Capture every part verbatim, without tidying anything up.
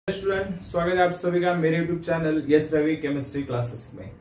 Student, स्वागत है आप सभी का मेरे YouTube channel S Ravi chemistry classes में।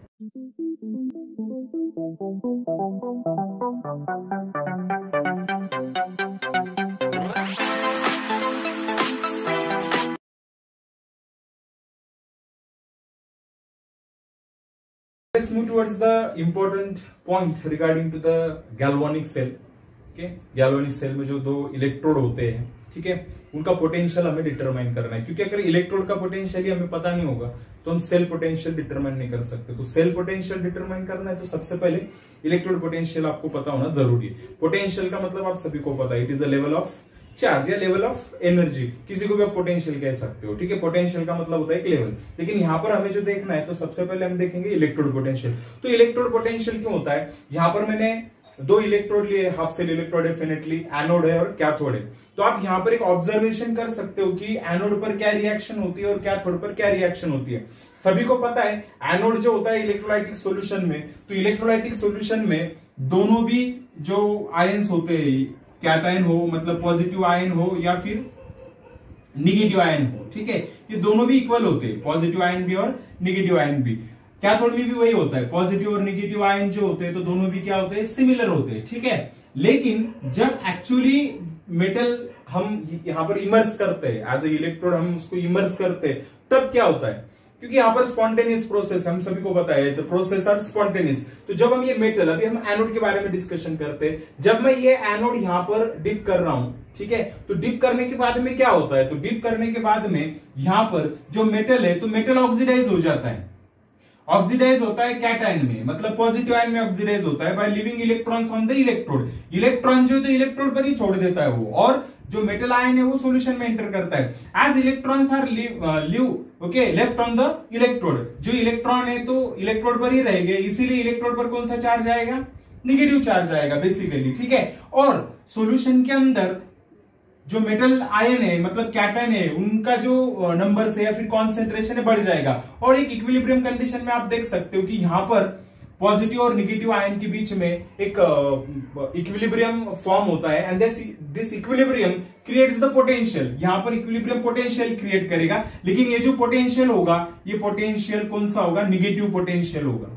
Let's move towards the important point regarding to the galvanic cell. Okay, galvanic cell में जो दो इलेक्ट्रोड होते हैं, ठीक है, उनका पोटेंशियल हमें डिटरमाइन करना है, क्योंकि अगर इलेक्ट्रोड का पोटेंशियल ही हमें पता नहीं होगा तो हम सेल पोटेंशियल डिटरमाइन नहीं कर सकते। तो सेल पोटेंशियल डिटरमाइन करना है तो सबसे पहले इलेक्ट्रोड पोटेंशियल आपको पता होना जरूरी है। पोटेंशियल का मतलब आप सभी को पता है, it is the level of charge या लेवल ऑफ एनर्जी, किसी को भी आप पोटेंशियल कह सकते हो, ठीक है। पोटेंशियल का मतलब होता है एक लेवल, लेकिन यहाँ पर हमें जो देखना है तो सबसे पहले हम देखेंगे इलेक्ट्रोड पोटेंशियल। तो इलेक्ट्रोड पोटेंशियल क्यों होता है, यहाँ पर मैंने दो इलेक्ट्रोड लिए, half cell electrode definitely, anode है और कैथोड है। तो आप यहाँ पर एक ऑब्जर्वेशन कर सकते हो कि एनोड पर क्या रिएक्शन होती है और कैथोड पर क्या रिएक्शन होती है। सभी को पता है एनोड जो होता है इलेक्ट्रोलाइटिक सॉल्यूशन में, तो इलेक्ट्रोलाइटिक सॉल्यूशन में दोनों भी जो आयंस होते हैं, कैटायन हो मतलब पॉजिटिव आयन हो या फिर निगेटिव आयन हो, ठीक है, ये दोनों भी इक्वल होते हैं, पॉजिटिव आयन भी और निगेटिव आयन भी। कैथोड में भी वही होता है, पॉजिटिव और निगेटिव आयन जो होते हैं तो दोनों भी क्या होते हैं, सिमिलर होते हैं, ठीक है। लेकिन जब एक्चुअली मेटल हम यहां पर इमर्स करते हैं, एज ए इलेक्ट्रोड हम उसको इमर्स करते हैं, तब क्या होता है, क्योंकि यहाँ पर स्पॉन्टेनियस प्रोसेस हम सभी को पता है, द प्रोसेस आर स्पॉन्टेनियस। तो जब हम ये मेटल, अभी हम एनोड के बारे में डिस्कशन करते हैं, जब मैं ये एनोड यहाँ पर डिप कर रहा हूं, ठीक है, तो डिप करने के बाद में क्या होता है, तो डिप करने के बाद में यहाँ पर जो मेटल है तो मेटल ऑक्सीडाइज हो जाता है। ऑक्सीडाइज होता है कैटायन में, मतलब पॉजिटिव आयन में ऑक्सीडाइज होता है by living electrons on the electrode. Electron जो है तो इलेक्ट्रोड पर ही छोड़ देता है वो, और जो मेटल आयन है वो सॉल्यूशन में एंटर करता है। As electrons are live okay left on the electrode, जो इलेक्ट्रॉन है तो इलेक्ट्रोड पर ही रहेंगे, इसीलिए इलेक्ट्रोड पर कौन सा चार्ज आएगा, निगेटिव चार्ज आएगा बेसिकली, ठीक है। और सॉल्यूशन के अंदर जो मेटल आयन है मतलब कैटायन है, उनका जो नंबर से या फिर कॉन्सेंट्रेशन है बढ़ जाएगा, और एक इक्विलिब्रियम कंडीशन में आप देख सकते हो कि यहाँ पर पॉजिटिव और निगेटिव आयन के बीच में एक इक्विलिब्रियम फॉर्म होता है, and this this equilibrium creates the potential. यहाँ पर इक्विलिब्रियम पोटेंशियल क्रिएट करेगा, लेकिन ये जो पोटेंशियल होगा ये पोटेंशियल कौन सा होगा, निगेटिव पोटेंशियल होगा,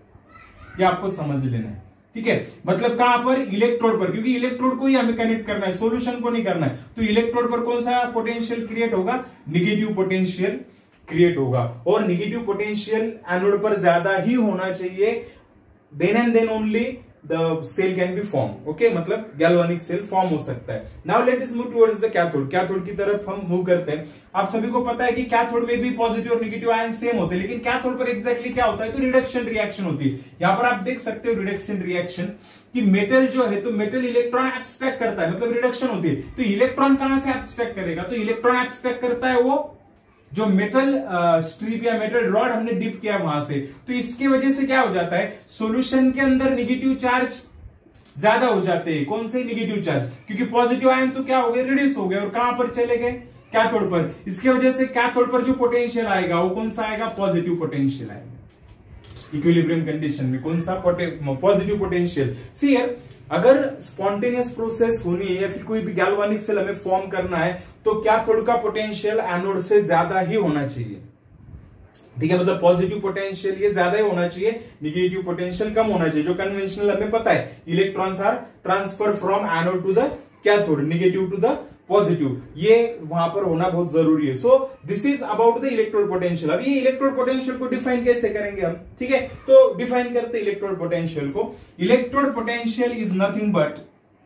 ये आपको समझ लेना है, ठीक है। मतलब कहां पर, इलेक्ट्रोड पर, क्योंकि इलेक्ट्रोड को ही हमें कनेक्ट करना है, सॉल्यूशन को नहीं करना है। तो इलेक्ट्रोड पर कौन सा पोटेंशियल क्रिएट होगा, निगेटिव पोटेंशियल क्रिएट होगा, और निगेटिव पोटेंशियल एनोड पर ज्यादा ही होना चाहिए, then and then only the cell can be form, okay, मतलब गैल्वेनिक सेल फॉर्म हो सकता है। Now let us move towards the cathode. Cathode की तरफ हम मूव करते हैं। आप सभी को पता है कि कैथोड में भी पॉजिटिव और नेगेटिव आयन सेम होते हैं, लेकिन कैथोड पर एग्जैक्टली क्या होता है, तो रिडक्शन रिएक्शन होती है। यहां पर आप देख सकते हो रिडक्शन रिएक्शन कि मेटल जो है तो मेटल इलेक्ट्रॉन एब्स्ट्रैक्ट करता है, मतलब रिडक्शन होती है। तो इलेक्ट्रॉन कहां से एब्स्ट्रैक्ट करेगा, तो इलेक्ट्रॉन एब्स्ट्रैक्ट करता है वो जो मेटल स्ट्रिप या मेटल रॉड हमने डिप किया वहां से। तो इसके वजह से क्या हो जाता है, सॉल्यूशन के अंदर निगेटिव चार्ज ज्यादा हो जाते हैं। कौन से निगेटिव चार्ज, क्योंकि पॉजिटिव आयन तो क्या हो गए, रिड्यूस हो गए, और कहां पर चले गए, कैथोड पर। इसके वजह से कैथोड पर जो पोटेंशियल आएगा वो कौन सा आएगा, पॉजिटिव पोटेंशियल आएगा। इक्विलिब्रियम कंडीशन में कौन सा, पॉजिटिव पोटेंशियल। सी हियर, अगर स्पॉन्टेनियस प्रोसेस होनी है या फिर कोई भी गैल्वेनिक सेल हमें फॉर्म करना है तो कैथोड का पोटेंशियल एनोड से ज्यादा ही होना चाहिए, ठीक है, मतलब पॉजिटिव पोटेंशियल ये ज्यादा ही होना चाहिए, निगेटिव पोटेंशियल कम होना चाहिए। जो कन्वेंशनल हमें पता है, electrons are transfer from anode to the cathode, negative to the positive, ये वहां पर होना बहुत जरूरी है। So this is about the electrode potential. अब ये इलेक्ट्रोड पोटेंशियल को डिफाइन कैसे करेंगे हम, ठीक है, तो डिफाइन करते हैं इलेक्ट्रोड पोटेंशियल को। Electrode potential is nothing but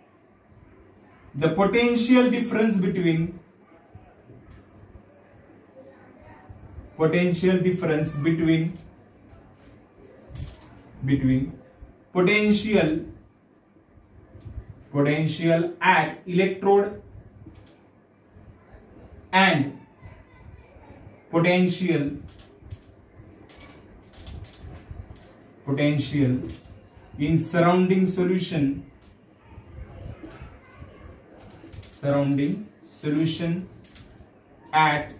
the potential difference between potential difference between between potential potential at electrode and potential potential in surrounding solution surrounding solution at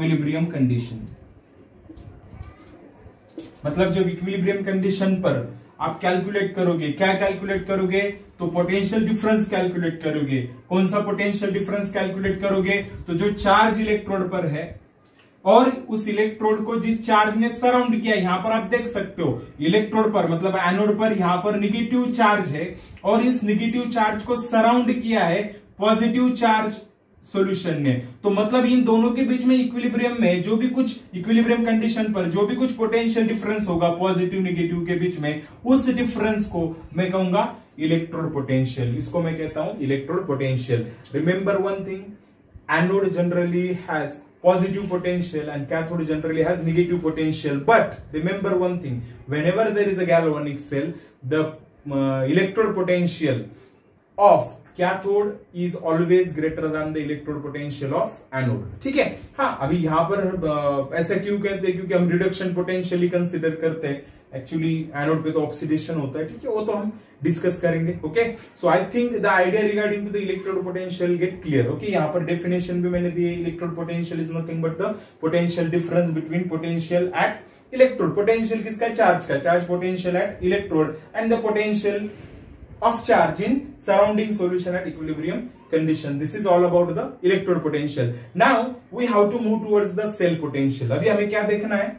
equilibrium condition. मतलब जब equilibrium condition पर आप calculate करोगे। क्या calculate करोगे? तो potential difference calculate करोगे। कौन सा पोटेंशियल डिफरेंस कैलकुलेट करोगे? तो जो चार्ज इलेक्ट्रोड पर है और उस इलेक्ट्रोड को जिस चार्ज ने सराउंड किया, यहां पर आप देख सकते हो इलेक्ट्रोड पर मतलब एनोड पर यहां पर निगेटिव चार्ज है और इस निगेटिव चार्ज को सराउंड किया है पॉजिटिव चार्ज सॉल्यूशन ने। तो मतलब इन दोनों के बीच में इक्विलिब्रियम में जो भी कुछ इक्विलिब्रियम कंडीशन पर जो भी कुछ पोटेंशियल डिफरेंस होगा पॉजिटिव निगेटिव के बीच में, उस डिफरेंस को मैं कहूंगा इलेक्ट्रोड पोटेंशियल। इसको मैं कहता हूं electrode potential. Remember one thing, anode generally has positive potential and cathode generally has negative potential, but remember one thing, whenever there is a galvanic cell, the uh, electrode potential of cathode is always greater than the electrode potential of anode। ठीक है। हाँ, अभी यहाँ पर ऐसा क्यों कहते हैं? क्योंकि हम रिडक्शन पोटेंशियल कंसिडर करते हैं। एक्चुअली एनोड पे तो ऑक्सीडेशन होता है, ठीक है, वो तो हम डिस्कस करेंगे। Okay, so I think the idea regarding to the electrode potential get clear. Okay, यहाँ पर डेफिनेशन भी मैंने दी है, electrode potential is nothing but the potential difference between potential at electrode. Potential किसका? चार्ज का। Charge potential at electrode and the potential of charge in surrounding solution at equilibrium condition. This is all about the electrode potential. Now we have to move towards the cell potential. अभी हमें क्या देखना है?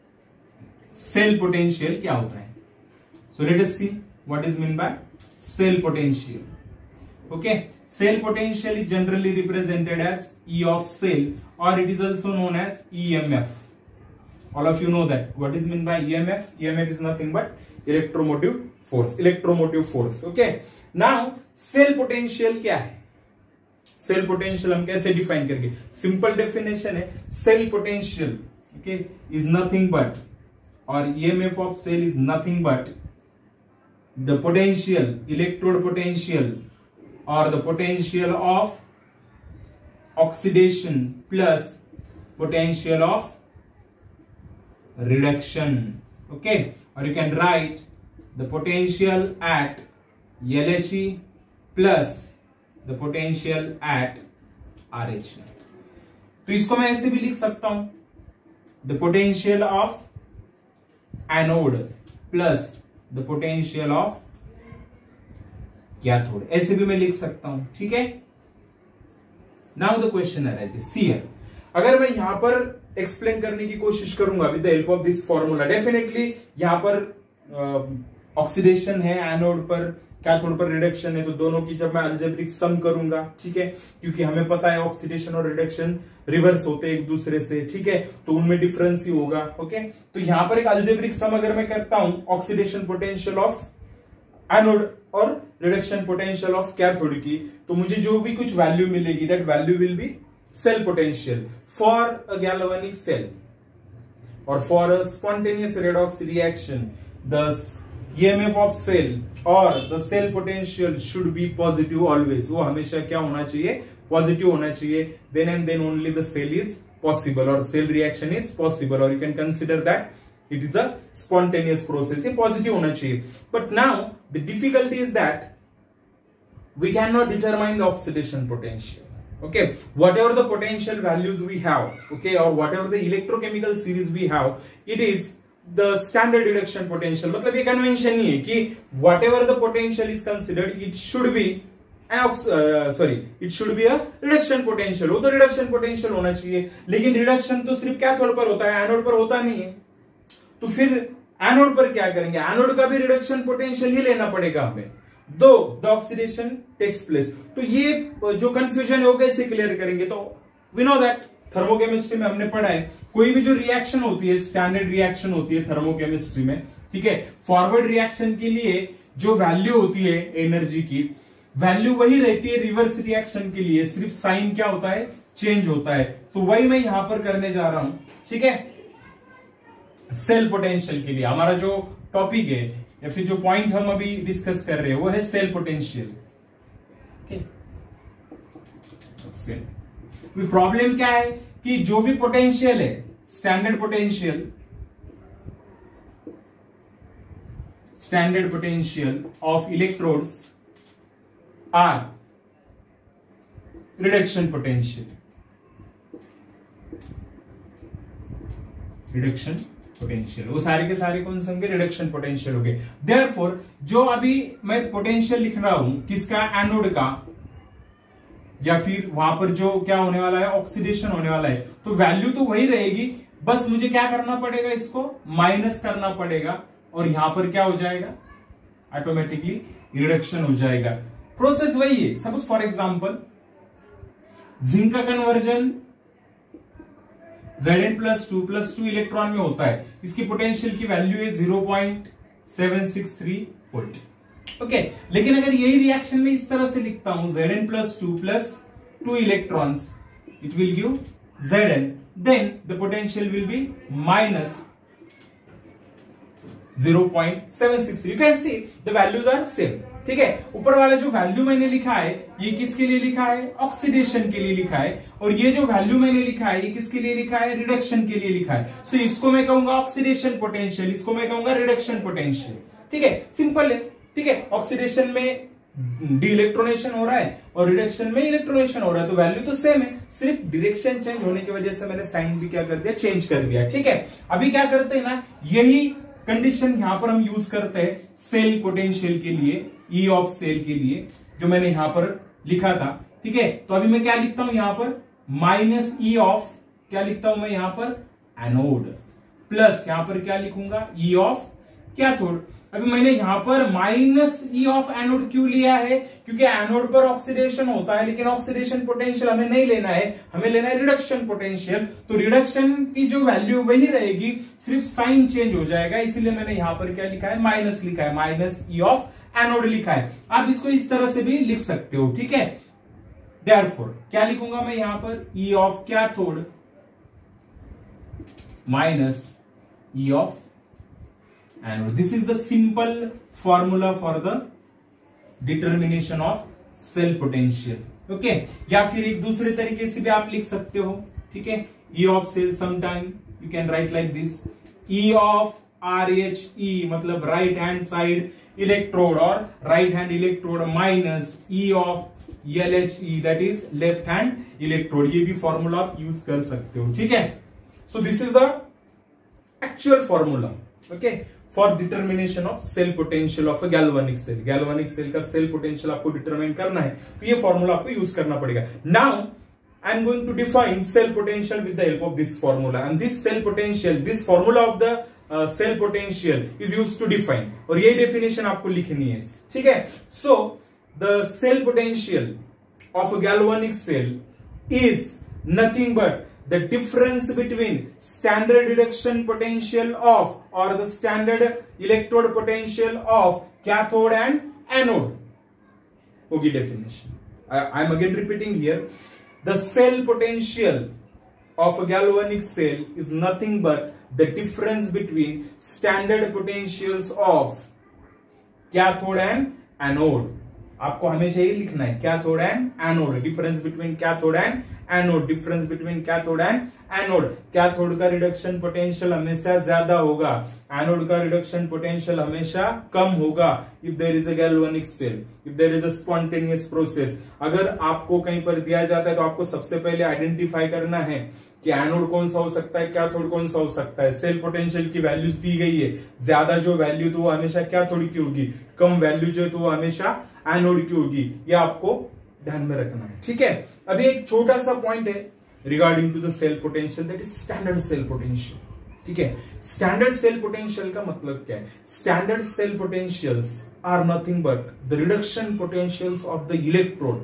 Cell potential क्या होता है? So let us see what is meant by cell potential. Okay, cell potential is generally represented as E of cell or it is also known as E M F. All of you know that. What is meant by E M F? E M F is nothing but electromotive force, electromotive force. Okay, now cell potential क्या है? Cell potential हम कैसे define करेंगे? Simple definition है, cell potential okay is nothing but or E M F of cell is nothing but the potential, electrode potential or the potential of oxidation plus potential of reduction. Okay, or you can write the potential at L H E plus the potential at R H E. तो इसको मैं ऐसे भी लिख सकता हूं, the potential of anode plus the potential of cathode, ऐसे भी मैं लिख सकता हूं। ठीक है। Now the question arises, see here, अगर मैं यहां पर एक्सप्लेन करने की कोशिश करूंगा with the help of this formula, definitely यहां पर ऑक्सीडेशन uh, है एनोड पर, कैथोड पर रिडक्शन है, तो दोनों की जब मैं अलजेब्रिक सम करूंगा, ठीक है, क्योंकि हमें पता है ऑक्सीडेशन और रिडक्शन रिवर्स होते हैं एक दूसरे से, ठीक है, तो उनमें डिफरेंस ही होगा। ओके, तो यहां पर एक अलजेब्रिक सम अगर मैं करता हूं ऑक्सीडेशन पोटेंशियल ऑफ एनोड और रिडक्शन पोटेंशियल ऑफ कैथोड की, तो मुझे जो भी कुछ वैल्यू मिलेगी that value will be cell potential for a galvanic cell or for a spontaneous redox reaction. The E M F of cell or the cell potential should be positive always. वो हमेशा क्या होना चाहिए? Positive होना चाहिए। Then and then only the cell is possible or cell reaction is possible, or you can consider that it is a spontaneous process. ये positive होना चाहिए। But now the difficulty is that we cannot determine the oxidation potential. Okay, whatever the potential values we have, okay, or whatever the electrochemical series we have, it is the standard reduction potential. मतलब ये convention नहीं है कि whatever the potential is considered, it should be an uh, sorry, it should be a reduction potential. वो तो reduction potential होना चाहिए, लेकिन reduction तो सिर्फ कैथोड पर होता है, एनोड पर होता नहीं है। तो फिर एनोड पर क्या करेंगे? एनोड का भी रिडक्शन पोटेंशियल ही लेना पड़ेगा हमें, दो द ऑक्सीडेशन टेक्स प्लेस। तो ये जो कंफ्यूजन है वो कैसे क्लियर करेंगे? तो वी नो दैट थर्मोकेमिस्ट्री में हमने पढ़ा है, कोई भी जो रिएक्शन होती है, स्टैंडर्ड रिएक्शन होती है थर्मोकेमिस्ट्री में, ठीक है, फॉरवर्ड रिएक्शन के लिए जो वैल्यू होती है एनर्जी की, वैल्यू वही रहती है रिवर्स रिएक्शन के लिए, सिर्फ साइन क्या होता है? चेंज होता है। तो वही मैं यहां पर करने जा रहा हूं, ठीक है। सेल पोटेंशियल के लिए हमारा जो टॉपिक है या फिर जो पॉइंट हम अभी डिस्कस कर रहे हैं वो है सेल पोटेंशियल। प्रॉब्लम क्या है कि जो भी पोटेंशियल है, standard potential, standard potential of electrodes are reduction potential, reduction potential, वो सारे के सारे कौन से होंगे, रिडक्शन पोटेंशियल हो गए। देयरफॉर जो अभी मैं पोटेंशियल लिख रहा हूं किसका, एनोड का, या फिर वहां पर जो क्या होने वाला है, ऑक्सीडेशन होने वाला है, तो वैल्यू तो वही रहेगी, बस मुझे क्या करना पड़ेगा, इसको माइनस करना पड़ेगा और यहां पर क्या हो जाएगा, ऑटोमेटिकली रिडक्शन हो जाएगा। प्रोसेस वही है। सपोज फॉर एग्जांपल जिंक का conversion Zn plus two plus two electron में होता है, इसकी पोटेंशियल की वैल्यू है zero point seven six three volt. Okay, लेकिन अगर यही रिएक्शन में इस तरह से लिखता हूं Zn plus two plus two electrons, it will give Zn, then the potential will be minus zero point seven six three. You can see the values are same. ठीक है, ऊपर वाला जो वैल्यू मैंने लिखा है ये किसके लिए लिखा है, ऑक्सीडेशन के लिए लिखा है, और ये जो वैल्यू मैंने लिखा है ये किसके लिए लिखा है, रिडक्शन के लिए लिखा है। सो so, इसको मैं कहूंगा ऑक्सीडेशन पोटेंशियल, इसको मैं कहूंगा रिडक्शन पोटेंशियल। ठीक है, सिंपल है। ठीक है, ऑक्सीडेशन में डी इलेक्ट्रोनेशन हो रहा है और रिडक्शन में इलेक्ट्रोनेशन हो रहा है, तो वैल्यू तो सेम है, सिर्फ डायरेक्शन चेंज होने की वजह से मैंने साइन भी क्या कर दिया, चेंज कर दिया। ठीक है, अभी क्या करते हैं ना, यही कंडीशन यहां पर हम यूज करते हैं सेल पोटेंशियल के लिए, ई ऑफ सेल के लिए, जो मैंने यहां पर लिखा था। ठीक है, तो अभी मैं क्या लिखता हूं यहां पर, माइनस ई ऑफ, क्या लिखता हूं मैं यहां पर, एनोड, प्लस यहां पर क्या लिखूंगा, ई ऑफ कैथोड। अभी मैंने यहां पर माइनस ई ऑफ एनोड क्यों लिया है, क्योंकि एनोड पर ऑक्सीडेशन होता है, लेकिन ऑक्सीडेशन पोटेंशियल हमें नहीं लेना है, हमें लेना है रिडक्शन पोटेंशियल। तो रिडक्शन की जो वैल्यू वही रहेगी, सिर्फ साइन चेंज हो जाएगा, इसीलिए मैंने यहां पर क्या लिखा है, माइनस लिखा है, माइनस ई ऑफ एनोड लिखा है। आप इसको इस तरह से भी लिख सकते हो। ठीक है, देयरफॉर क्या लिखूंगा मैं यहां पर, E of cathode minus E of anode. This is the simple formula for the determination of cell potential. Okay, या फिर एक दूसरे तरीके से भी आप लिख सकते हो। ठीक है, E of cell, sometime you can write like this, E of R H E मतलब राइट हैंड साइड इलेक्ट्रोड, और right hand electrode minus E of L H E that is left hand electrode. ये भी formula आप use कर सकते हो। ठीक है, so this is the actual formula okay for determination of cell potential of a galvanic cell. Galvanic cell का cell potential आपको डिटरमाइन करना है, तो ये फॉर्मूला आपको यूज करना पड़ेगा। Now I am going to define cell potential with the help of this formula, and this cell potential, this formula of the uh, cell potential is used to define, और ये definition आपको लिखनी है। ठीक है, so the cell potential of a galvanic cell is nothing but the difference between standard reduction potential of or the standard electrode potential of cathode and anode होगी definition. I am again repeating here. The cell potential of a galvanic cell is nothing but the difference between standard potentials of cathode and anode. आपको हमेशा ही लिखना है cathode and anode, difference between cathode and anode, difference between cathode and anode. Cathode का reduction potential हमेशा ज्यादा होगा, anode का रिडक्शन पोटेंशियल हमेशा कम होगा if there is a galvanic cell, if there is a spontaneous process. अगर आपको कहीं पर दिया जाता है तो आपको सबसे पहले आइडेंटिफाई करना है कि एनोड कौन सा हो सकता है, कैथोड कौन सा हो सकता है। सेल पोटेंशियल की वैल्यूज दी गई है, ज्यादा जो वैल्यू तो वो हमेशा कैथोड की होगी, कम वैल्यू जो तो वो हमेशा एनोड की होगी, ये आपको ध्यान में रखना है। ठीक है, अभी एक छोटा सा पॉइंट है regarding to the cell potential, that is standard cell potential. ठीक है, स्टैंडर्ड सेल पोटेंशियल का मतलब क्या है? Standard cell potentials are nothing but the reduction potentials of the electrode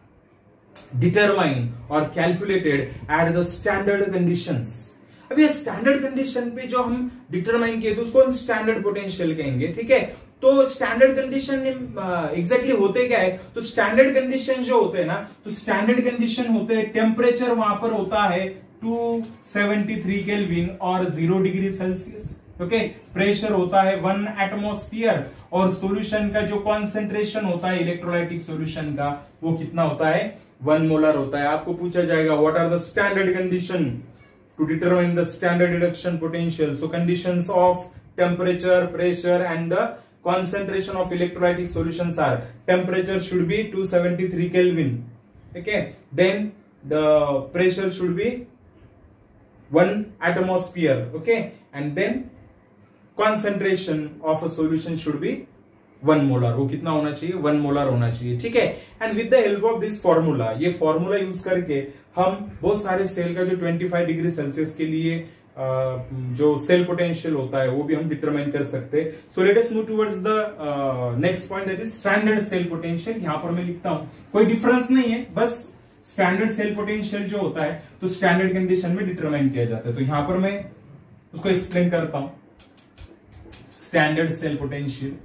determine और calculated at the standard conditions. अब ये standard condition पे जो हम डिटरमाइन किए तो उसको हम स्टैंडर्ड पोटेंशियल कहेंगे। ठीक है, तो स्टैंडर्ड कंडीशन एग्जैक्टली होते क्या है? तो स्टैंडर्ड कंडीशन जो होते हैं ना, तो स्टैंडर्ड कंडीशन होते हैं, टेम्परेचर वहां पर होता है टू सेवेंटी थ्री केल्विन और zero degree Celsius. Okay, pressure होता है वन एटमॉस्फियर, और सॉल्यूशन का जो कॉन्सेंट्रेशन होता है इलेक्ट्रोलाइटिक सॉल्यूशन का वो कितना होता है? वन मोलर होता है। आपको पूछा जाएगा what are the standard condition to determine the standard reduction potential. So conditions of temperature, pressure and the concentration of electrolytic solutions are temperature should be two seventy-three Kelvin, okay, then the pressure should be one atmosphere, okay, and then concentration of a solution should be one molar. वो कितना होना चाहिए? One molar होना चाहिए. ठीक है. And with the help of this formula, ये formula use करके हम बहुत सारे सेल का जो पच्चीस डिग्री सेल्सियस के लिए जो सेल पोटेंशियल होता है वो भी हम डिटरमाइन कर सकते हैं. So let us move towards the next point, that is standard cell potential. यहां पर मैं लिखता हूं, कोई डिफरेंस नहीं है, बस स्टैंडर्ड सेल पोटेंशियल जो होता है तो स्टैंडर्ड कंडीशन में डिटरमाइन किया जाता है. तो यहां पर मैं उसको एक्सप्लेन करता हूं. Standard cell potential,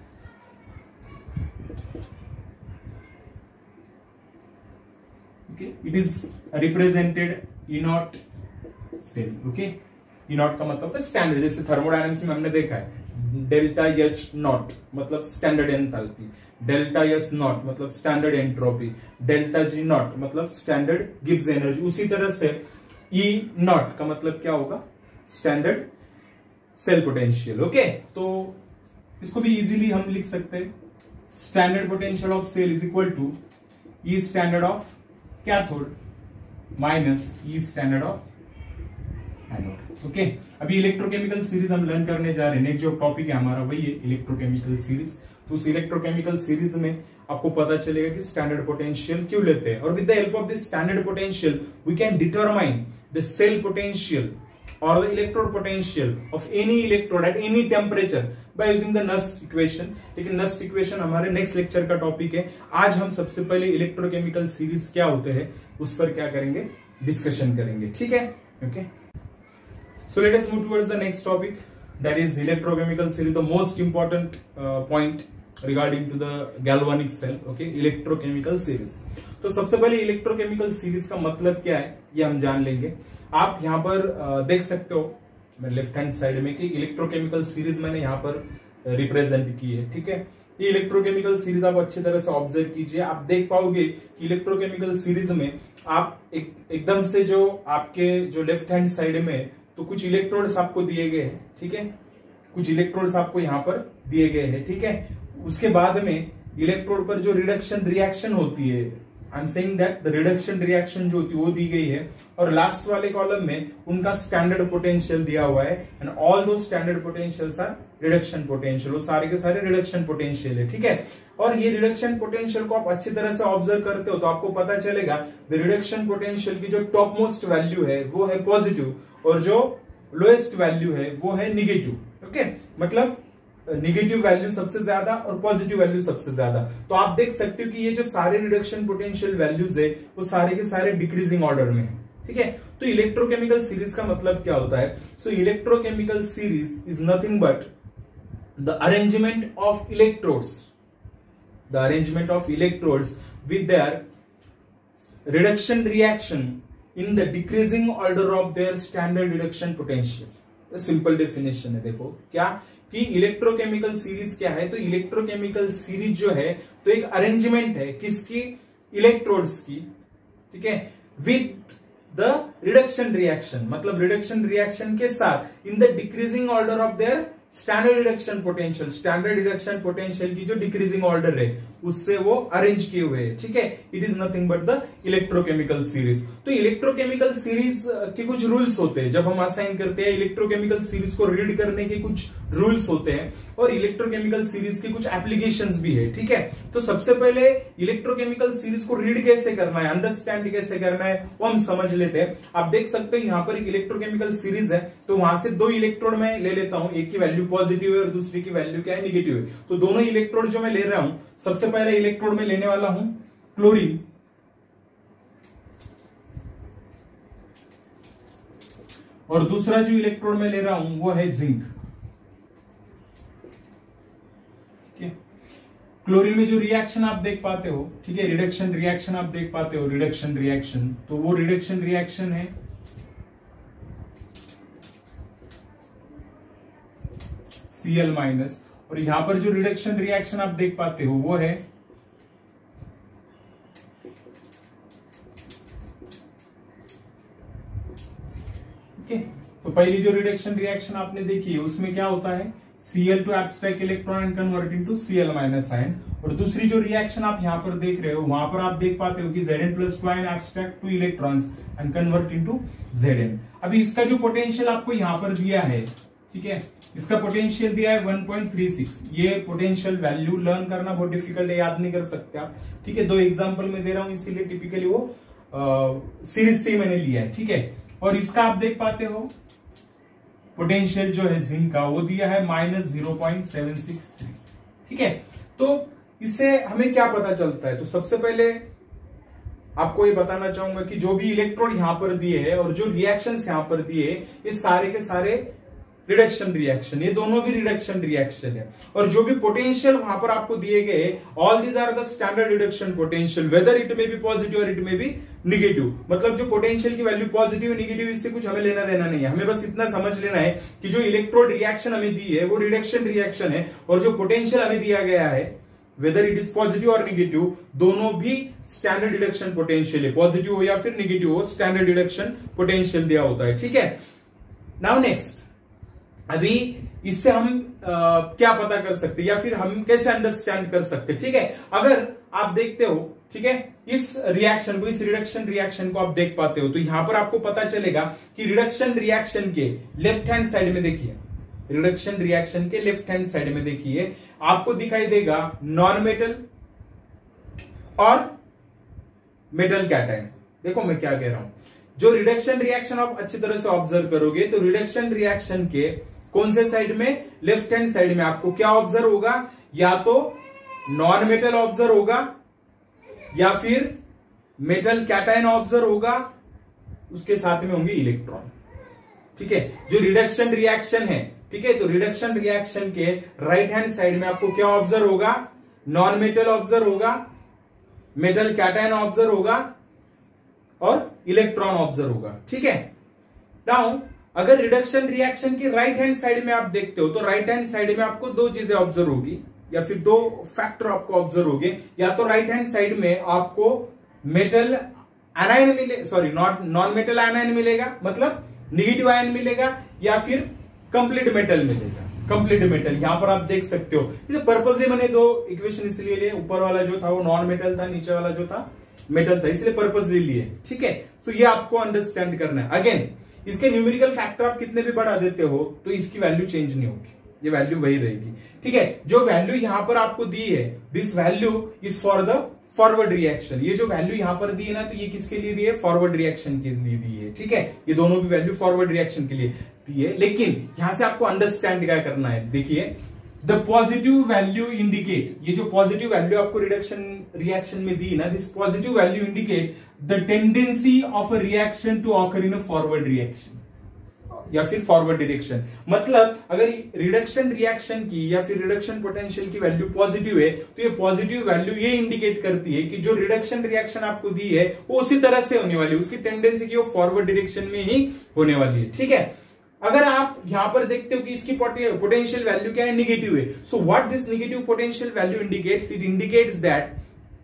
okay, it is represented E naught cell. Okay, E naught का मतलब है स्टैंडर्ड. जैसे थर्मोडायनेमिक्स में हमने देखा है डेल्टा एच नॉट मतलब standard enthalpy, delta S naught मतलब standard entropy, delta G naught मतलब स्टैंडर्ड गिब्स एनर्जी. उसी तरह से E नॉट का मतलब क्या होगा? Standard cell potential. ओके, तो इसको भी इजीली हम लिख सकते हैं. Standard potential of cell is equal to E standard of cathode minus E standard of anode. Okay, अभी इलेक्ट्रोकेमिकल सीरीज हम लर्न करने जा रहे हैं. नेक्स्ट जो टॉपिक है हमारा वही है इलेक्ट्रोकेमिकल सीरीज. तो उस इलेक्ट्रोकेमिकल सीरीज में आपको पता चलेगा कि स्टैंडर्ड पोटेंशियल क्यों लेते हैं, और with the help of this standard potential we can determine the cell potential or the electrode potential of any electrode at any temperature by using the Nernst equation. लेकिन Nernst equation हमारे next lecture का topic है. आज हम सबसे पहले electrochemical series क्या होते हैं उस पर क्या करेंगे, डिस्कशन करेंगे. ठीक है. Okay, so let us move towards the next topic, that is electrochemical series, the most important point regarding to the galvanic cell. Okay, electrochemical series. तो सबसे पहले इलेक्ट्रोकेमिकल सीरीज का मतलब क्या है ये हम जान लेंगे. आप यहां पर देख सकते हो मेरे लेफ्ट हैंड साइड में कि इलेक्ट्रोकेमिकल सीरीज मैंने यहां पर रिप्रेजेंट की है. ठीक है, ये इलेक्ट्रोकेमिकल सीरीज आप अच्छी तरह से ऑब्जर्व कीजिए. आप देख पाओगे कि इलेक्ट्रोकेमिकल सीरीज में आप एक एकदम से जो आपके जो लेफ्ट हैंड साइड में तो कुछ इलेक्ट्रोड्स आपको दिए गए हैं. ठीक है, कुछ इलेक्ट्रोड्स आपको यहाँ पर दिए गए हैं. ठीक है, उसके बाद में इलेक्ट्रोड पर जो रिडक्शन रिएक्शन होती है, I am saying that the reduction reaction जो होती है वो दी गई है, और लास्ट वाले कॉलम में उनका स्टैंडर्ड पोटेंशियल दिया हुआ है. एंड ऑल दो standard potentials are reduction potential. वो सारे के सारे रिडक्शन पोटेंशियल है. ठीक है, और ये रिडक्शन पोटेंशियल को आप अच्छी तरह से ऑब्जर्व करते हो तो आपको पता चलेगा द रिडक्शन पोटेंशियल की जो टॉप मोस्ट वैल्यू है वो है पॉजिटिव, और जो लोएस्ट वैल्यू है वो है निगेटिव. ओके, मतलब निगेटिव वैल्यू सबसे ज्यादा और पॉजिटिव वैल्यू सबसे ज्यादा. तो आप देख सकते हो कि ये जो सारे रिडक्शन पोटेंशियल वैल्यूज है वो सारे के सारे डिक्रीजिंग ऑर्डर में है. ठीक है, तो इलेक्ट्रोकेमिकल सीरीज का मतलब क्या होता है? So electrochemical series is nothing but the arrangement of electrodes, the arrangement of electrodes with their reduction reaction in the decreasing order of their standard reduction potential. Simple definition है. देखो क्या कि electrochemical series क्या है? तो electrochemical series जो है तो एक अरेंजमेंट है किसकी? इलेक्ट्रोड्स की. ठीक है, विद द रिडक्शन रिएक्शन, मतलब रिडक्शन रिएक्शन के साथ in the decreasing order of their standard reduction potential. Standard reduction potential की जो डिक्रीजिंग ऑर्डर है उससे वो अरेंज किए हुए हैं. ठीक है, it is nothing but the electrochemical series. तो इलेक्ट्रोकेमिकल सीरीज के कुछ रूल्स होते हैं. जब हम असाइन करते हैं इलेक्ट्रोकेमिकल सीरीज को रीड करने के कुछ रूल्स होते हैं, और इलेक्ट्रोकेमिकल सीरीज के कुछ एप्लीकेशंस भी है. ठीक है, तो सबसे पहले इलेक्ट्रोकेमिकल सीरीज को रीड कैसे करना है, अंडरस्टैंड कैसे करना है वो हम समझ लेते हैं. आप देख सकते हो यहाँ पर एक इलेक्ट्रोकेमिकल सीरीज है, तो वहां से दो इलेक्ट्रोड मैं ले लेता हूं. एक की वैल्यू पॉजिटिव है और दूसरी की वैल्यू क्या है? निगेटिव है. तो दोनों इलेक्ट्रोड जो मैं ले रहा हूं, सबसे पहले इलेक्ट्रोड में लेने वाला हूं क्लोरीन, और दूसरा जो इलेक्ट्रोड में ले रहा हूं वो है जिंक. क्लोरीन में जो रिएक्शन आप देख पाते हो, ठीक है, रिडक्शन रिएक्शन आप देख पाते हो, रिडक्शन रिएक्शन, तो वो रिडक्शन रिएक्शन है Cl माइनस, और यहां पर जो रिडक्शन रिएक्शन आप देख पाते हो वो है ओके. तो पहली जो रिडक्शन रिएक्शन आपने देखी है उसमें क्या होता है? Cl to abstract electron and convert into Cl minus ion. और दूसरी जो रिएक्शन आप यहां पर देख रहे हो वहां पर आप देख पाते हो कि Zn plus two ion abstract two electrons and convert into Zn। अभी इसका जो पोटेंशियल आपको यहां पर दिया है, ठीक है, इसका पोटेंशियल दिया है वन पॉइंट थ्री सिक्स। ये पोटेंशियल वैल्यू लर्न करना बहुत डिफिकल्ट है, याद नहीं कर सकते आप, ठीक है। दो एग्जांपल में दे रहा हूं इसीलिए इसीलिए वो सीरीज से मैंने लिया है, ठीक है। और इसका आप देख पाते हो पोटेंशियल जो है जिंक का वो दिया है minus zero point seven six three, ठीक है। तो इससे हमें क्या पता चलता है? तो सबसे पहले आपको ये बताना चाहूंगा कि जो भी इलेक्ट्रोड यहां पर दिए हैं और जो रिएक्शंस यहां पर दिए, ये सारे के सारे रिडक्शन रिएक्शन, ये दोनों भी रिडक्शन रिएक्शन है। और जो भी पोटेंशियल वहां पर आपको दिए गए, all these are the standard reduction potential, whether it may be positive और इट मे बी निगेटिव। मतलब जो पोटेंशियल की वैल्यू पॉजिटिव निगेटिव इससे कुछ हमें लेना देना नहीं है, हमें बस इतना समझ लेना है कि जो इलेक्ट्रोड रिएक्शन हमें दी है वो रिडक्शन रिएक्शन है, और जो पोटेंशियल हमें दिया गया है वेदर इट इज पॉजिटिव और निगेटिव, दोनों भी स्टैंडर्ड रिडक्शन पोटेंशियल है, पॉजिटिव हो या फिर निगेटिव हो, स्टैंडर्ड रिडक्शन पोटेंशियल दिया होता है, ठीक है। नाउ नेक्स्ट, अभी इससे हम आ, क्या पता कर सकते या फिर हम कैसे अंडरस्टैंड कर सकते, ठीक है। अगर आप देखते हो, ठीक है, इस रिएक्शन को, इस रिडक्शन रिएक्शन को आप देख पाते हो, तो यहां पर आपको पता चलेगा कि रिडक्शन रिएक्शन के लेफ्ट हैंड साइड में देखिए, रिडक्शन रिएक्शन के लेफ्ट हैंड साइड में देखिए आपको दिखाई देगा नॉन मेटल और मेटल कैटायन। देखो मैं क्या कह रहा हूं, जो रिडक्शन रिएक्शन आप अच्छी तरह से ऑब्जर्व करोगे तो रिडक्शन रिएक्शन के कौन से साइड में, लेफ्ट हैंड साइड में आपको क्या ऑब्जर्व होगा, या तो नॉन मेटल ऑब्जर्व होगा या फिर मेटल कैटायन ऑब्जर्व होगा, उसके साथ में होंगे इलेक्ट्रॉन, ठीक है। जो रिडक्शन रिएक्शन है, ठीक है, तो रिडक्शन रिएक्शन के राइट हैंड साइड में आपको क्या ऑब्जर्व होगा, नॉन मेटल ऑब्जर्व होगा, मेटल कैटायन ऑब्जर्व होगा और इलेक्ट्रॉन ऑब्जर्व होगा, ठीक है। नाउ अगर रिडक्शन रिएक्शन की राइट हैंड साइड में आप देखते हो तो राइट हैंड साइड में आपको दो चीजें ऑब्जर्व होगी या फिर दो फैक्टर आपको ऑब्जर्व होंगे, या तो राइट हैंड साइड में आपको मेटल एनायन मिले, sorry not non metal anion मिलेगा, मतलब निगेटिव आयन मिलेगा, या फिर कंप्लीट मेटल मिलेगा, कंप्लीट मेटल। यहां पर आप देख सकते हो, इसे पर्पसली मैंने दो इक्वेशन इसलिए लिए, ऊपर वाला जो था वो नॉन मेटल था, नीचे वाला जो था मेटल था, इसलिए पर्पसली लिए, ठीक है। तो ये आपको अंडरस्टैंड करना है। अगेन इसके न्यूमेरिकल फैक्टर आप कितने भी बढ़ा देते हो तो इसकी वैल्यू चेंज नहीं होगी, ये वैल्यू वही रहेगी, ठीक है। जो वैल्यू यहां पर आपको दी है, this value is for the forward reaction. ये जो वैल्यू यहां पर दी है ना, तो ये किसके लिए दी है, फॉरवर्ड रिएक्शन के लिए दी है, ठीक है। ये दोनों भी वैल्यू फॉरवर्ड रिएक्शन के लिए दी है, लेकिन यहां से आपको अंडरस्टैंड क्या करना है, देखिए द पॉजिटिव वैल्यू इंडिकेट, ये जो पॉजिटिव वैल्यू आपको रिडक्शन रिएक्शन में दी ना, this positive value indicate the tendency of a reaction to occur in a forward reaction या फिर फॉरवर्ड डायरेक्शन। मतलब अगर रिडक्शन रिएक्शन की या फिर रिडक्शन पोटेंशियल की वैल्यू पॉजिटिव है तो ये पॉजिटिव वैल्यू ये इंडिकेट करती है कि जो रिडक्शन रिएक्शन आपको दी है वो उसी तरह से होने वाली है, उसकी टेंडेंसी की वो फॉरवर्ड डायरेक्शन में ही होने वाली है, ठीक है। अगर आप यहां पर देखते हो कि इसकी पोटेंशियल वैल्यू क्या है, निगेटिव है, so what this negative potential value indicates, it indicates that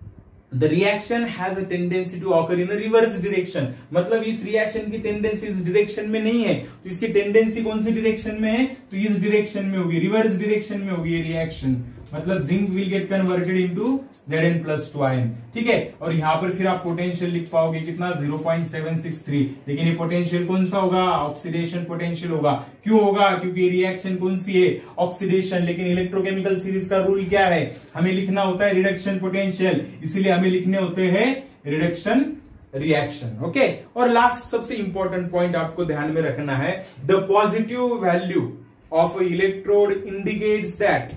the reaction has a tendency to occur in a reverse direction. मतलब इस रिएक्शन की टेंडेंसी इस डायरेक्शन में नहीं है, तो इसकी टेंडेंसी कौन सी डायरेक्शन में है, तो इस डायरेक्शन में होगी, रिवर्स डायरेक्शन में होगी ये रिएक्शन। मतलब zinc will get converted into Zn plus two ion, ठीक है। और यहां पर फिर आप पोटेंशियल लिख पाओगे कितना, zero point seven six three. लेकिन ये पोटेंशियल कौन सा होगा, ऑक्सीडेशन पोटेंशियल होगा। क्यों होगा, क्योंकि रिएक्शन कौन सी है, ऑक्सीडेशन। लेकिन इलेक्ट्रोकेमिकल सीरीज का रूल क्या है, हमें लिखना होता है रिडक्शन पोटेंशियल, इसीलिए हमें लिखने होते हैं रिडक्शन रिएक्शन, ओके। और लास्ट सबसे इंपॉर्टेंट पॉइंट आपको ध्यान में रखना है, the positive value of electrode indicates that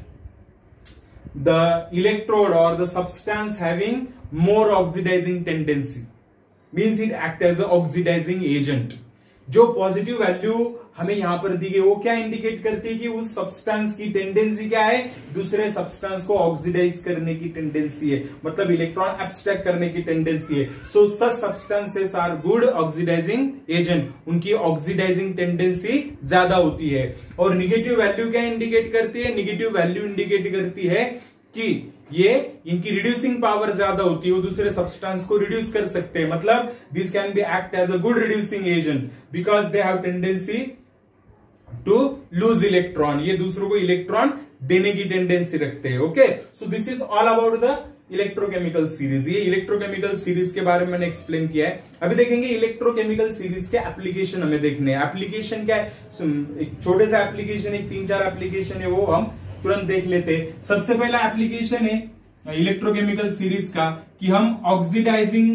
the electrode or the substance having more oxidizing tendency, means it act as a oxidizing agent। जो पॉजिटिव वैल्यू हमें यहां पर दी गई वो क्या इंडिकेट करती है कि उस सब्सटेंस की टेंडेंसी क्या है, दूसरे सब्सटेंस को ऑक्सीडाइज करने की टेंडेंसी है, मतलब इलेक्ट्रॉन एब्स्ट्रैक्ट करने की टेंडेंसी है। So such substances are good oxidizing agent, उनकी ऑक्सीडाइजिंग टेंडेंसी ज्यादा होती है। और निगेटिव वैल्यू क्या इंडिकेट करती है, निगेटिव वैल्यू इंडिकेट करती है कि ये इनकी रिड्यूसिंग पावर ज्यादा होती है, वो दूसरे सब्सटेंस को रिड्यूस कर सकते हैं। मतलब this can be act as a good reducing agent because they have tendency to lose electron, ये दूसरों को इलेक्ट्रॉन देने की टेंडेंसी रखते हैं। Okay, so this is all about the electrochemical series. ये इलेक्ट्रोकेमिकल सीरीज के बारे में मैंने एक्सप्लेन किया है। अभी देखेंगे इलेक्ट्रोकेमिकल सीरीज के एप्लीकेशन हमें देखने हैं। एप्लीकेशन क्या है, एक छोटे से एप्लीकेशन, एक तीन चार एप्लीकेशन है, वो हम तुरंत देख लेते हैं। सबसे पहला एप्लीकेशन है इलेक्ट्रोकेमिकल सीरीज का कि हम oxidizing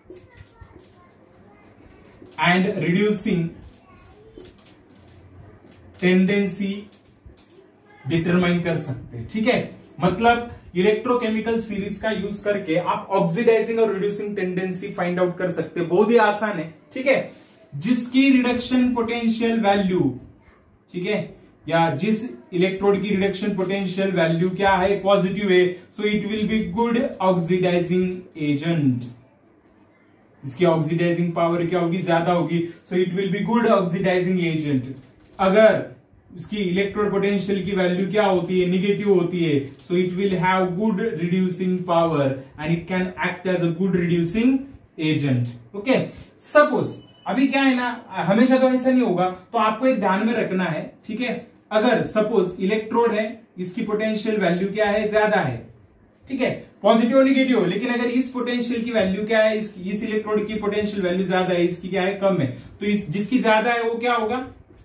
and reducing tendency determine कर सकते हैं। ठीक है, मतलब इलेक्ट्रोकेमिकल सीरीज का यूज करके आप ऑक्सीडाइजिंग और रिड्यूसिंग टेंडेंसी फाइंड आउट कर सकते हैं। बहुत ही आसान है। ठीक है, जिसकी रिडक्शन पोटेंशियल वैल्यू, ठीक है, या जिस इलेक्ट्रोड की रिडक्शन पोटेंशियल वैल्यू क्या है, पॉजिटिव है, so it will be good oxidizing agent. इसकी ऑक्सीडाइजिंग पावर क्या होगी, ज्यादा होगी, so it will be good oxidizing agent. अगर इसकी इलेक्ट्रोड पोटेंशियल की वैल्यू क्या होती है, निगेटिव होती है, so it will have good reducing power and it can act as a good reducing agent. Okay, suppose अभी क्या है ना, हमेशा तो ऐसा नहीं होगा, तो आपको एक ध्यान में रखना है। ठीक है, अगर सपोज इलेक्ट्रोड है, इसकी पोटेंशियल वैल्यू क्या है, ज्यादा है, ठीक है, पॉजिटिव और निगेटिव, लेकिन अगर इस पोटेंशियल की वैल्यू क्या है, इस, इस इलेक्ट्रोड की पोटेंशियल वैल्यू ज्यादा है, इसकी क्या है, कम है, तो इस जिसकी ज्यादा है वो क्या होगा,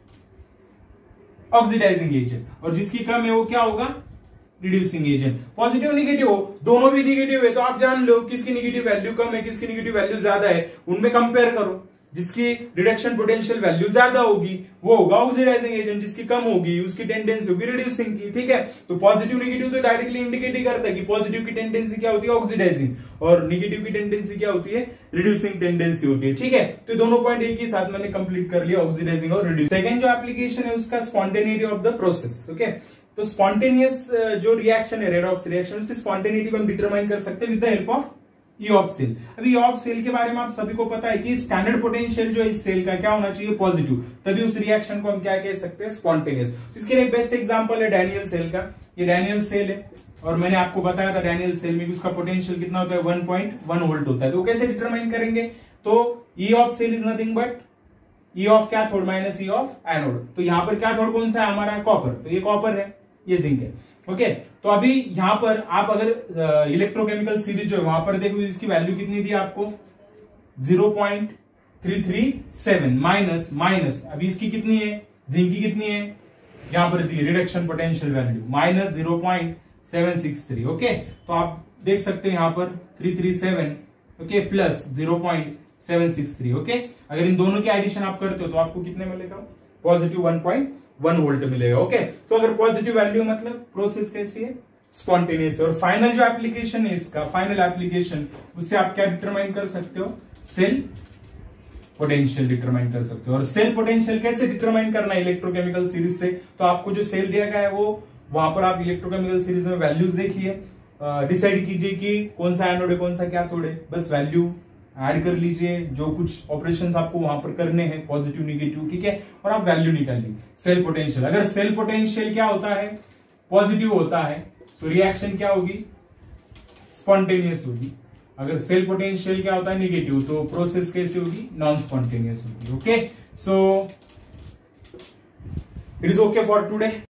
ऑक्सीडाइजिंग एजेंट, और जिसकी कम है वो क्या होगा, रिड्यूसिंग एजेंट। पॉजिटिव निगेटिव हो, दोनों भी निगेटिव है, तो आप जान लो किसकी निगेटिव वैल्यू कम है, किसकी निगेटिव वैल्यू ज्यादा है, उनमें कंपेयर करो। जिसकी रिडक्शन पोटेंशियल वैल्यू ज्यादा होगी वो होगा ऑक्सीडाइजिंग एजेंट, जिसकी कम होगी उसकी टेंडेंसी होगी रिड्यूसिंग की। ठीक है, तो पॉजिटिव निगेटिव तो डायरेक्टली इंडिकेट ही करता है कि पॉजिटिव की टेंडेंसी क्या होती है, ऑक्सीडाइजिंग, और निगेटिव की टेंडेंसी क्या होती है, रिड्यूसिंग टेंडेंसी होती है। ठीक है, तो दोनों पॉइंट एक ही साथ मैंने कंप्लीट कर लिया, ऑक्सीडाइजिंग और रिड्यूसिंग। सेकंड जो एप्लीकेशन है उसका spontaneity of the process. Okay, तो स्पॉन्टेनियस जो रिएक्शन है, रेडॉक्स रिएक्शन, उसकी स्पॉन्टेनिटी को हम डिटरमाइन कर सकते हैं with the help of E of cell. अभी ई ऑफ सेल के बारे में आप सभी को पता है कि स्टैंडर्ड पोटेंशियल जो इस सेल का क्या होना चाहिए, पॉजिटिव, तभी उस रिएक्शन को हम क्या कह सकते हैं, स्पॉन्टेनियस। तो इसके लिए बेस्ट एग्जांपल है डैनियल सेल का। ये डैनियल सेल है और मैंने आपको बताया था डैनियल सेल में उसका पोटेंशियल कितना होता है, वन पॉइंट वन वोल्ट होता है। तो कैसे डिटरमाइन करेंगे, तो E of cell is nothing but E of cathode minus E of anode. तो यहां पर कैथोड कौन सा है हमारा, कॉपर, तो ये कॉपर है, ये जिंक है। ओके, तो अभी यहां पर आप अगर इलेक्ट्रोकेमिकल सीरीज जो है वहां पर देखो, इसकी वैल्यू कितनी दी आपको, zero point three three seven minus minus अभी इसकी कितनी है, जिंक की कितनी है, यहां पर दी reduction potential value minus zero point seven six three. Okay, तो आप देख सकते हो यहां पर three three seven, okay, plus zero point seven six three. Okay, अगर इन दोनों के एडिशन आप करते हो तो आपको कितने मिलेगा, positive one point one volt मिलेगा। ओके, तो अगर पॉजिटिव वैल्यू मतलब प्रोसेस कैसी है, स्पॉन्टेनियस है। और फाइनल जो एप्लीकेशन है इसका, फाइनल एप्लीकेशन, उससे आप क्या डिटरमाइन कर सकते हो, सेल पोटेंशियल डिटरमाइन कर सकते हो। और सेल पोटेंशियल कैसे डिटरमाइन करना है इलेक्ट्रोकेमिकल सीरीज से, तो आपको जो सेल दिया गया है वो वहां पर आप इलेक्ट्रोकेमिकल सीरीज में वैल्यूज देखिए, डिसाइड कीजिए कि कौन सा एनोड है कौन सा कैथोड है, बस वैल्यू ऐड कर लीजिए, जो कुछ ऑपरेशंस आपको वहां पर करने हैं, पॉजिटिव निगेटिव, ठीक है, और आप वैल्यू निकालिए सेल पोटेंशियल। अगर सेल पोटेंशियल क्या होता है, पॉजिटिव होता है, तो रिएक्शन क्या होगी, स्पॉन्टेनियस होगी। अगर सेल पोटेंशियल क्या होता है, निगेटिव, तो प्रोसेस कैसे होगी, नॉन स्पॉन्टेनियस होगी। Okay, so it is okay for today.